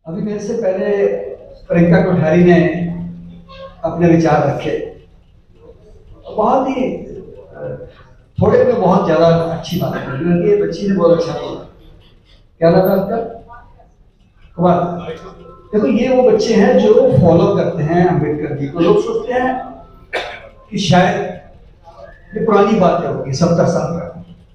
अभी मेरे से पहले प्रियंका कोठारी ने अपने विचार रखे, बहुत ही थोड़े में बहुत ज्यादा अच्छी बात है। ये बच्ची ने बहुत अच्छा बोला। क्या नाम है आपका? कुमार। देखो, ये वो बच्चे हैं जो फॉलो करते हैं अम्बेडकर जी को। लोग सोचते हैं कि शायद ये पुरानी बातें होगी, 70 साल पुरानी।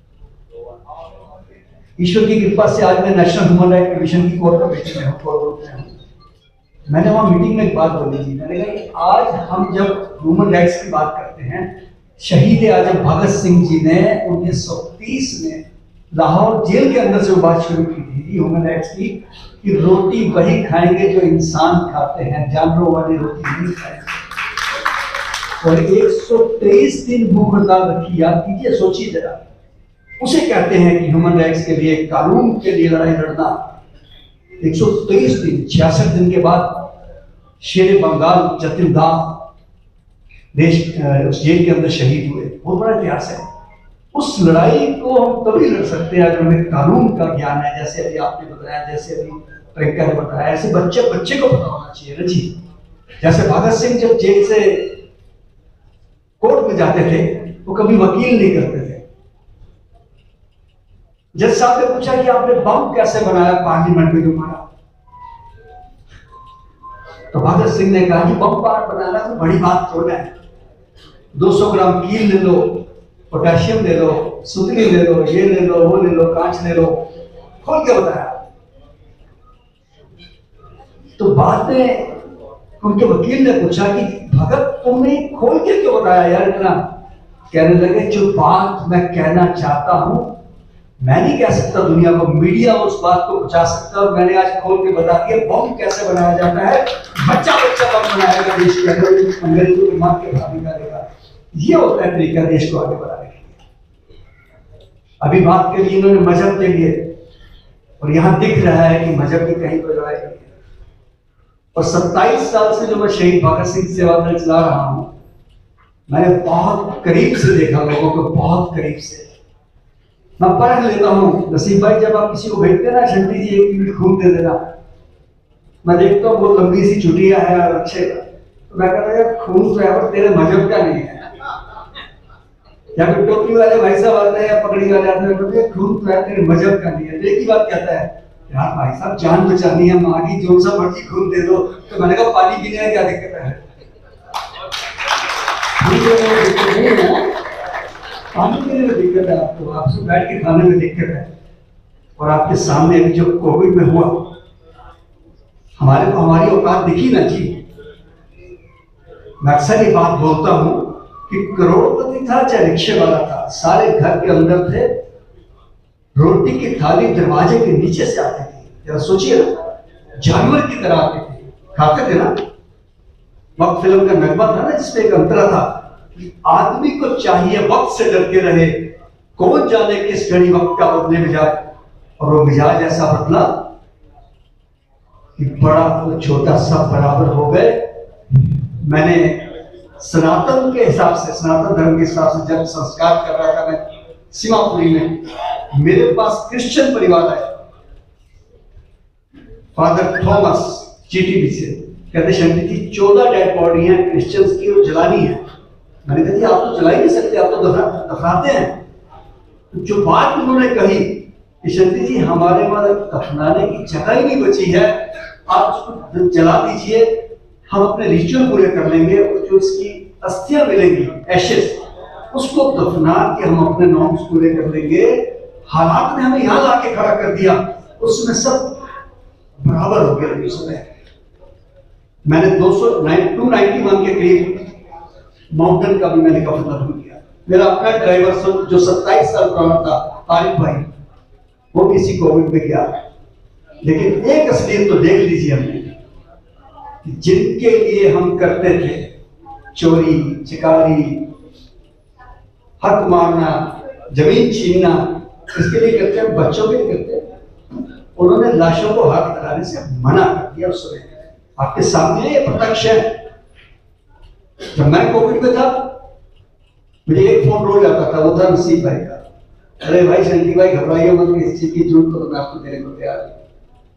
ईश्वर की कृपा से आज मैं नेशनल ह्यूमन राइट कमीशन की कोर कमेटी में हूँ। मैंने वहां मीटिंग में एक बात बोली थी। मैंने कहा कि आज हम जब ह्यूमन राइट्स की बात करते हैं, शहीद आजम भगत सिंह जी ने 1930 में लाहौर जेल के अंदर से वो बात शुरू की थी ह्यूमन राइट्स की, कि रोटी वही खाएंगे जो इंसान खाते हैं, जानवरों वाली रोटी नहीं खाएंगे। और 123 दिन भूख हड़ताल रखी। याद कीजिए, सोचिए जरा। उसे कहते हैं कि ह्यूमन राइट्स के लिए, कानून के लिए लड़ाई लड़ना। 123 दिन, 66 दिन के बाद शेर बंगाल जतिन दास देश उस जेल के अंदर शहीद हुए। बहुत बड़ा इतिहास है। उस लड़ाई को हम तभी लड़ सकते हैं अगर हमें कानून का ज्ञान है। जैसे अभी आपने बताया, जैसे अभी प्रियंका ने बताया, ऐसे बच्चे को पता होना चाहिए ना जी। जैसे भगत सिंह जब जेल से कोर्ट में जाते थे, वो कभी वकील नहीं करते थे। जज साहब ने पूछा कि आपने बम कैसे बनाया पार्लियामेंट में जो मारा, तो भगत सिंह ने कहा कि बम बनाना तो बड़ी बात थोड़ा है। 200 ग्राम कील ले लो, पोटेशियम ले लो, सुतली ले लो, ये ले लो, वो ले लो, कांच ले लो। खोल के बताया। तो बाद में उनके वकील ने पूछा कि भगत तुमने खोल के क्यों बताया यार इतना? कहने लगे, जो बात मैं कहना चाहता हूं मैं नहीं कह सकता दुनिया को, मीडिया उस बात को बचा सकता, और मैंने आज खोल के बता दिया बम कैसे बनाया जाता है। बच्चा बम बनाएगा देश के अंदर, अंग्रेजों को मार के भाग निकालेगा। ये होता है तरीका देश को आगे बढ़ाने के लिए। अभी बात के लिए इन्होंने मजहब के लिए, और यहां दिख रहा है कि मजहब की कहीं पर लड़ाई नहीं है। और 27 साल से जो मैं शहीद भगत सिंह सेवा दल चला रहा हूं, मैंने बहुत करीब से देखा लोगों को, बहुत करीब से। मैं पढ़ लेता हूँ। नसीब भाई, जब आप किसी को भेजते ना, शंटी जी एक मिनट खून दे देना, मैं देखता हूँ वो लंबी सी छुट्टियां है और अच्छे, तो मैं कहता यार खून तो है पर तेरे मजहब का नहीं है। या फिर टोपी वाले भाई साहब आते हैं या पगड़ी वाले आते हैं, खून तो है तेरे मजहब का नहीं है। एक ही बात कहता है, यार भाई साहब जान बचानी है, माँ की जो सा मर्जी खून दे दो। तो मैंने कहा पानी पीने में क्या दिक्कत है? पानी पीने में दिक्कत है आपको, आपसे बैठ के खाने में दिक्कत है। और आपके सामने अभी जो कोविड में हुआ, हमारी औकात दिखी ना जी। मैं अक्सर ये बात बोलता हूं कि करोड़पति था चाहे रिक्शे वाला था, सारे घर के अंदर थे। रोटी की थाली दरवाजे के नीचे से आती थी। जरा सोचिए ना, जानवर की तरह आती थी, खाते थे ना। वक्त फिल्म का नगमा था ना, जिसपे एक अंतरा था, आदमी को चाहिए वक्त से डर के रहे, कौन जाने किस घड़ी वक्त का बदले मिजाज। और वो मिजाज ऐसा बदला कि बड़ा तो छोटा सब बराबर हो गए। मैंने सनातन के हिसाब से, सनातन धर्म के हिसाब से जब संस्कार कर रहा था मैं सीमापुरी में, मेरे पास क्रिश्चियन परिवार आया, फादर थॉमस जीटीबी से। कहते शंकर जी 14 डेड बॉडी हैं क्रिश्चियंस की और जलानी है। मैंने कहा जी आप तो जला ही नहीं सकते, आप तो दफनाते हैं। तो जो बात उन्होंने कही कि शंकर जी हमारे पास दफनाने की जगह ही नहीं बची है, आप उसको जला दीजिए, हम अपने रिचुअल पूरे कर लेंगे, और जो इसकी अस्थियां मिलेंगी, एशेस, उसको दफना के हम अपने नॉर्म्स पूरे कर लेंगे। हालात ने हमें यहाँ लाके खड़ा कर दिया, उसमें सब बराबर हो गया। उसमें मैंने 291 के करीब माउंटेन का भी मैंने कफन दफन किया। मेरा अपना ड्राइवर जो 27 साल पुराना था, आरिफ भाई, वो भी इसी कोविड में गया। लेकिन एक असलियत तो देख लीजिए हमने, कि जिनके लिए हम करते थे चोरी चिकारी, हक मारना, जमीन छीनना, इसके लिए करते हैं, बच्चों के लिए करते हैं। उन्होंने लाशों को हाथ लगाने से मना कर दिया। उस समय आपके सामने ये प्रत्यक्ष है। जब मैं कोविड में था, मुझे एक फोन रोज आता था, वो था नसीब भाई का। अरे भाई शंटी भाई घबराइए मत, इस चीज की जरूरत तो मैं आपको देने को तैयार हूं।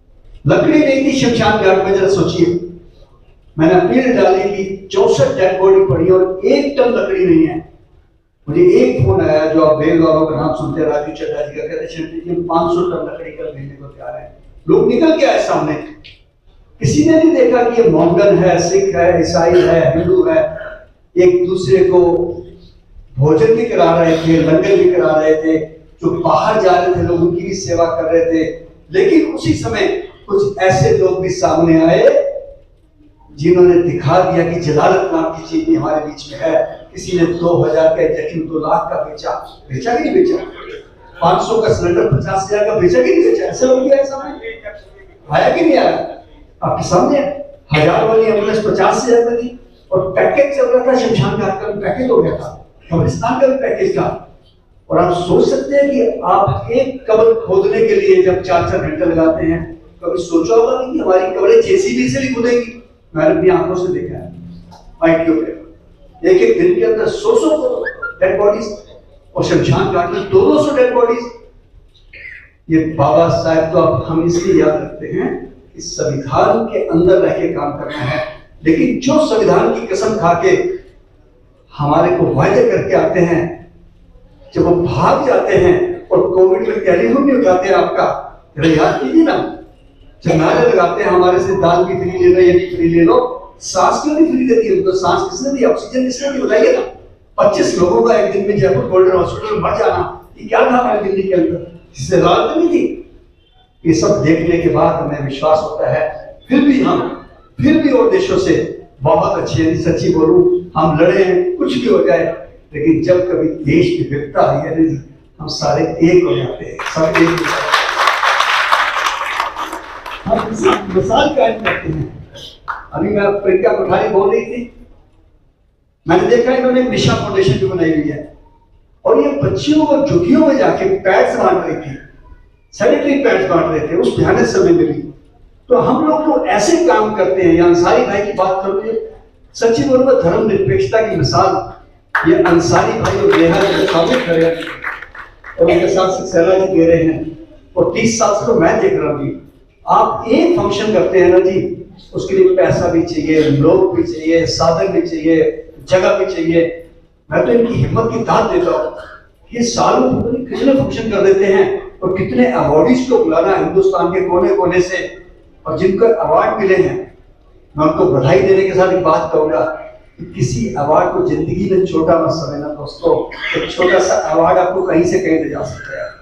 लकड़ी नहीं थी शमशान घाट में, जरा सोचिए। मैंने अपील डाली कि 64 डेड बॉडी पड़ी और 1 टन लकड़ी नहीं है। मुझे एक फोन आया, जो आप बेल वालों का नाम सुनते हैं, राजू चड्डा जी का, कहते शंटी जी 500 टन लकड़ी कल भेजने को तैयार है। लोग निकल के आए सामने, किसी ने नहीं देखा कि ये मोमडन है, सिख है, ईसाई है, हिंदू है, एक दूसरे को भोजन भी करा रहे थे, लंगर भी करा रहे थे, जो बाहर जा रहे थे लोग उनकी भी सेवा कर रहे थे। लेकिन उसी समय कुछ ऐसे लोग भी सामने आए जिन्होंने दिखा दिया कि जलालत नाम की चीज भी हमारे बीच में है। किसी ने 2000 का इंजेक्शन 2 लाख का बेचा कि नहीं बेचा? 500 का सिलेंडर 50,000 का बेचा कि नहीं बेचा? ऐसे लोग भी आए सामने, आया कि नहीं आया? आपके सामने 1000 वाली एम्बुलेंस 50,000 में थी और पैकेज चल रहा था, शमशान घाट का पैकेज हो गया था, कब्रिस्तान का भी पैकेज था। और आप सोच सकते हैं कि आप एक कब्र खोदने के लिए जब 4-4 घंटे लगाते हैं, कभी सोचा होगा नहीं कि हमारी कब्रें जेसीबी से नहीं खुदेंगी? मैंने अपनी आंखों से देखा है आईटीओ पे, एक दिन के अंदर 100 डेड बॉडीज, और शमशान घाट में 200 डेड बॉडीज। ये बाबा साहब तो अब हम इसलिए याद रखते हैं कि संविधान के अंदर रह के काम करना है, लेकिन जो संविधान की कसम खा के हमारे को वायदे करके आते हैं, जब वो भाग जाते हैं और कोविड में टेलीफोन नहीं उठाते हैं आपका, याद कीजिए ना, जब नारे लगाते हैं हमारे से दाल भी फ्री ले लो, ये भी फ्री ले लो, सांस क्यों नहीं फ्री देती है? तो सांस किसने दी, ऑक्सीजन किसने दी, बताइए ना। 25 लोगों का एक दिन में जयपुर गोल्डन हॉस्पिटल में मर जाना, ये क्या था हमारे दिल्ली के अंदर? इससे राहत नहीं थी। ये सब देखने के बाद हमें विश्वास होता है फिर भी और देशों से बहुत अच्छी, सच्ची बोलूं, हम लड़े हैं, कुछ भी हो जाए, लेकिन जब कभी देश की विपदा आई है, हम सारे एक हो जाते हैं, सब एक हो जाते हैं। हम मिसाल कायम करते हैं। अभी मैं प्रियंका कोठारी बोल रही थी, मैंने देखा इन्होंने निशा फाउंडेशन जो बनाई हुई है, और ये बच्चियों को झुग्गियों में जाके पैड्स बांट रही थी, सैनिटरी पैड्स बांट रहे थे, उस भयानक समय में भी। तो हम लोग तो ऐसे काम करते हैं। या अंसारी भाई की बात करूं, सच्ची बोलूंगा, धर्म निरपेक्षता की मिसाल ये अंसारी भाई और नेहा जो साबित कर रहे हैं, और उनके साथ सैला जी दे रहे हैं, और 30 साल से तो मैं देख रहा हूँ। आप एक फंक्शन करते हैं ना जी, उसके लिए पैसा भी चाहिए, लोग भी चाहिए, साधन भी चाहिए, जगह भी चाहिए। मैं तो इनकी हिम्मत की दाद देता हूँ, ये सालों में कितने फंक्शन कर देते हैं, और कितने अवार्डीज को बुलाना हिंदुस्तान के कोने कोने से, और जिनको अवार्ड मिले हैं, मैं उनको बधाई देने के साथ एक बात कहूंगा कि किसी अवार्ड को जिंदगी में छोटा मत समझना दोस्तों। एक छोटा सा अवार्ड आपको कहीं से कहीं ले जा सकता है।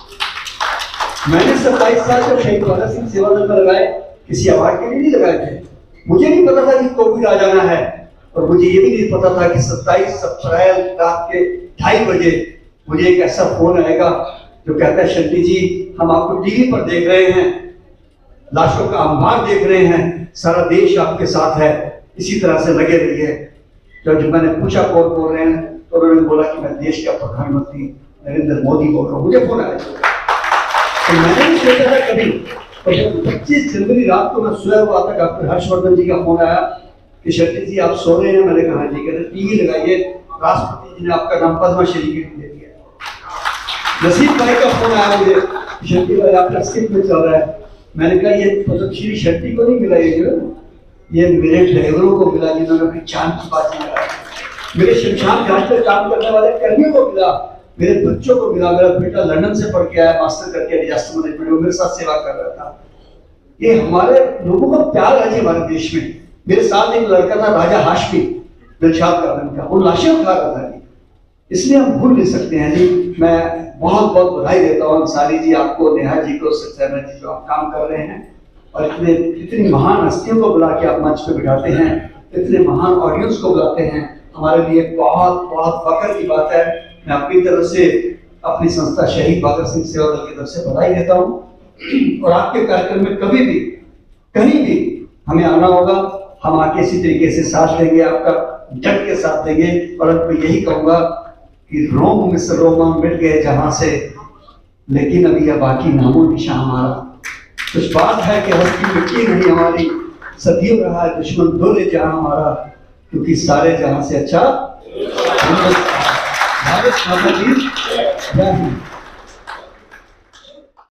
मैंने 27 साल जब शहीद भगत सिंह सेवा दल में लगाए, किसी अवार्ड के लिए नहीं लगाए थे। मुझे नहीं पता था कि कोविड आ जाना है, और मुझे ये भी नहीं पता था कि 27 अप्रैल रात के 2:30 बजे मुझे एक ऐसा फोन आएगा जो कहता है, शंटी जी हम आपको टीवी पर देख रहे हैं, लाशों का अंबार देख रहे हैं, सारा देश आपके साथ है, इसी तरह से लगे रहिए। जब मैंने पूछा कौन बोल रहे हैं, तो उन्होंने बोला कि मैं देश का प्रधानमंत्री नरेंद्र मोदी बोल रहा हूँ। मुझे फोन आया, तो मैंने नहीं सोचा था कभी। तो 25 जनवरी रात को मैं सोया हुआ था, डॉक्टर हर्षवर्धन जी का फोन आया कि शंटी जी आप सो रहे हैं? मैंने कहा जी। कहते टीवी लगाइए, राष्ट्रपति जी ने आपका नाम पद्मश्री के लिए दे दिया। नसीब भाई का फोन आया मुझे, शंटी भाई आपका स्किप में चल रहा है। मैंने कहा ये पद्मश्री शंटी को नहीं मिला, ये मेरे ड्राइवरों को मिला जिन्होंने अपनी जान की बाजी लगाई, मेरे शमशान घाट पर काम करने वाले कर्मियों को मिला, मेरे बच्चों को मिला। मेरा बेटा लंदन से पढ़ के आया, मास्टर करके डिजास्टर मैनेजमेंट में, मेरे साथ सेवा कर रहा था। ये हमारे लोगों का प्यार है जी हमारे देश में। मेरे साथ एक लड़का था राजा हाशमी, दिलशाद गार्डन का, वो लाशें उठा रहा था जी। इसलिए हम भूल नहीं सकते हैं जी। मैं बहुत बहुत बधाई देता हूँ अंसारी जी आपको, नेहा जी को, सक्सेना जी जो आप काम कर रहे हैं, और इतनी महान हस्तियों को बुला के आप मंच पे बिठाते हैं, इतने महान ऑडियंस को बुलाते हैं, हमारे लिए बहुत बहुत फख्र की बात है। मैं अपनी तरफ से, अपनी संस्था शहीद भगत सिंह सेवा दल की तरफ से बधाई देता हूँ। और आपके कार्यक्रम में कभी भी कहीं भी हमें आना होगा, हम आके इसी तरीके से साथ देंगे, आपका डट के साथ देंगे। और अब यही कहूंगा कि रोम मिस्र रोमा मिट गए जहां से, लेकिन अभी यह बाकी नामो निशान हमारा। कुछ बात है कि हस्ती मिट्टी नहीं हमारी, सदियों रहा है दुश्मन डोले जहां हमारा, क्योंकि सारे जहां से अच्छा भारत माता की जय हिंद।